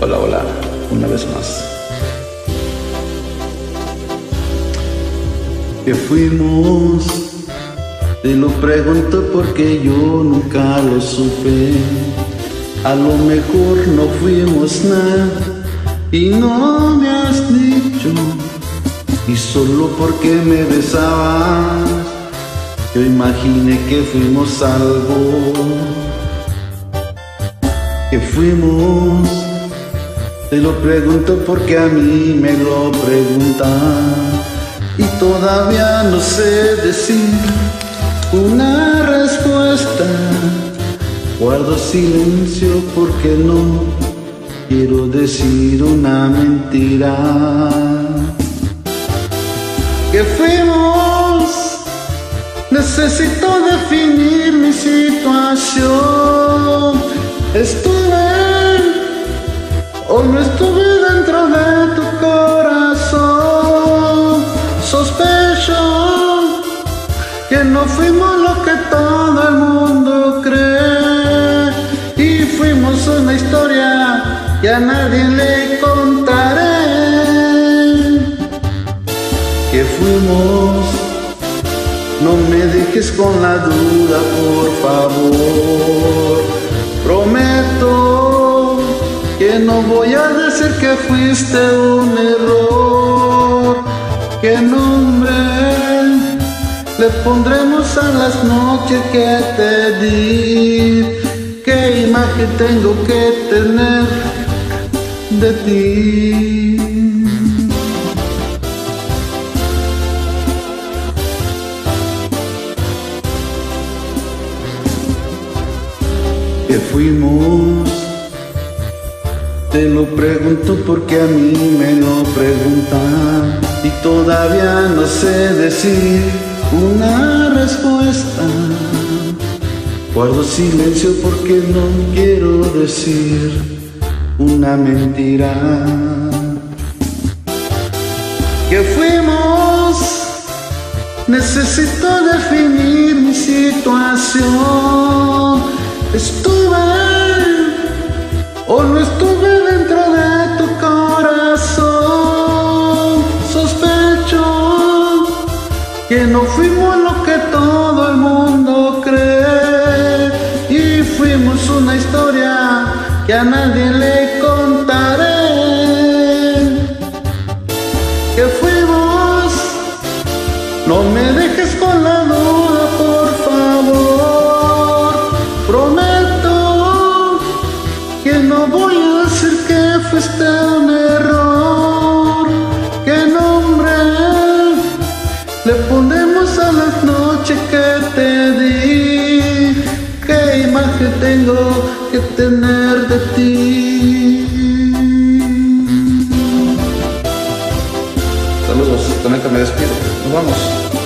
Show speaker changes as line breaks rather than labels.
Hola, hola, una vez más. ¿Qué fuimos? Te lo pregunto porque yo nunca lo supe. A lo mejor no fuimos nada y no me has dicho. Y solo porque me besabas yo imaginé que fuimos algo. ¿Qué fuimos? Te lo pregunto porque a mí me lo preguntan y todavía no sé decir una respuesta. Guardo silencio porque no quiero decir una mentira. ¿Qué fuimos? Necesito definir mi situación. ¿Estuve o no estuve dentro de tu corazón? Sospecho que no fuimos lo que todo el mundo cree y fuimos una historia que a nadie le contaré. ¿Qué fuimos? No me dejes con la duda, por favor. Prometo que no voy a decir que fuiste un error. ¿Qué nombre le pondremos a las noches que te di? ¿Qué imagen tengo que tener de ti? ¿Qué fuimos? Te lo pregunto porque a mí me lo preguntan y todavía no sé decir una respuesta. Guardo silencio porque no quiero decir una mentira. ¿Qué fuimos? Necesito definir mi situación. ¿Estuve o no estuve dentro de tu corazón? Sospecho que no fuimos lo que todo el mundo cree y fuimos una historia que a nadie le contaré. ¿Qué fuimos? No me dejes con la duda, por favor. Prometo que no voy a decir que fuiste un error. ¿Qué nombre le pondremos a las noches que te di? ¿Qué imagen tengo que tener de ti? Saludos, con esto me despido. Nos vamos.